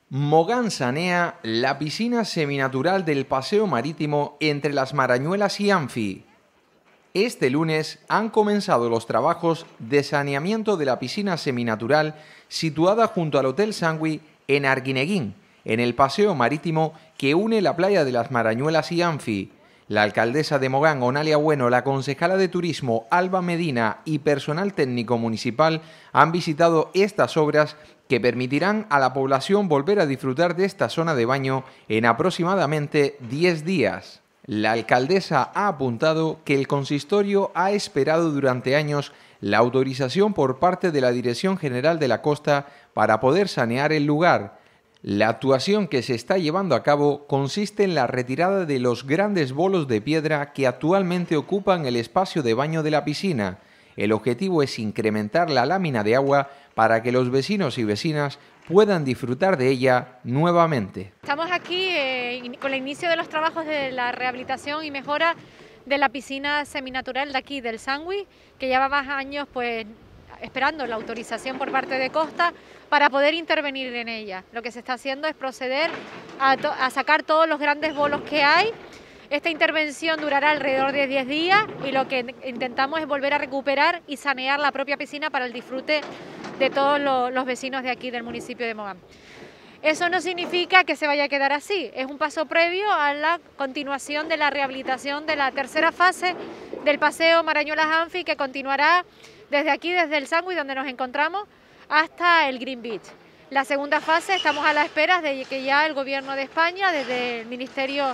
Mogán sanea la piscina seminatural del paseo marítimo entre Las Marañuelas y Anfi. Este lunes han comenzado los trabajos de saneamiento de la piscina seminatural situada junto al Hotel Sangui en Arguineguín, en el paseo marítimo que une la playa de Las Marañuelas y Anfi. La alcaldesa de Mogán, Onalia Bueno, la concejala de Turismo, Alba Medina, y personal técnico municipal han visitado estas obras que permitirán a la población volver a disfrutar de esta zona de baño en aproximadamente 10 días. La alcaldesa ha apuntado que el consistorio ha esperado durante años la autorización por parte de la Dirección General de la Costa para poder sanear el lugar. La actuación que se está llevando a cabo consiste en la retirada de los grandes bolos de piedra que actualmente ocupan el espacio de baño de la piscina. El objetivo es incrementar la lámina de agua para que los vecinos y vecinas puedan disfrutar de ella nuevamente. Estamos aquí con el inicio de los trabajos de la rehabilitación y mejora de la piscina seminatural de aquí del Sangui, que lleva más años esperando la autorización por parte de Costa para poder intervenir en ella. Lo que se está haciendo es proceder a sacar todos los grandes bolos que hay. Esta intervención durará alrededor de 10 días y lo que intentamos es volver a recuperar y sanear la propia piscina para el disfrute de todos los vecinos de aquí del municipio de Mogán. Eso no significa que se vaya a quedar así, es un paso previo a la continuación de la rehabilitación de la tercera fase del paseo Marañuelas-Anfi, que continuará desde aquí, desde el Sangui, donde nos encontramos, hasta el Green Beach. La segunda fase estamos a la espera de que ya el Gobierno de España, desde el Ministerio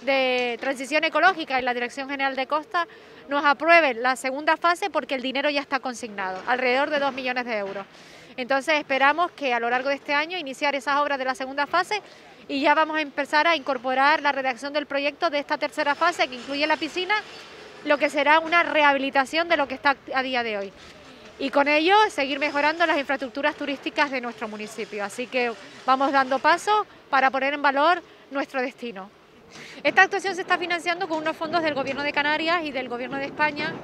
de Transición Ecológica y la Dirección General de Costa, nos aprueben la segunda fase porque el dinero ya está consignado, alrededor de 2 millones de euros. Entonces esperamos que a lo largo de este año iniciar esas obras de la segunda fase y ya vamos a empezar a incorporar la redacción del proyecto de esta tercera fase que incluye la piscina, lo que será una rehabilitación de lo que está a día de hoy. Y con ello seguir mejorando las infraestructuras turísticas de nuestro municipio. Así que vamos dando paso para poner en valor nuestro destino. Esta actuación se está financiando con unos fondos del Gobierno de Canarias y del Gobierno de España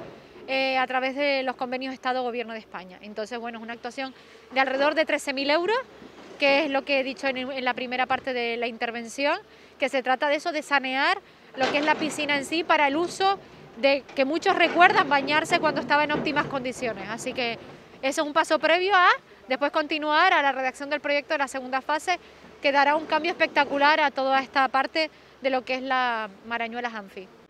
a través de los convenios Estado-Gobierno de España. Entonces, bueno, es una actuación de alrededor de 13.000 euros, que es lo que he dicho en la primera parte de la intervención, que se trata de eso, de sanear lo que es la piscina en sí para el uso de que muchos recuerdan bañarse cuando estaba en óptimas condiciones. Así que eso es un paso previo a después continuar a la redacción del proyecto de la segunda fase, que dará un cambio espectacular a toda esta parte de lo que es la Marañuelas-Anfi.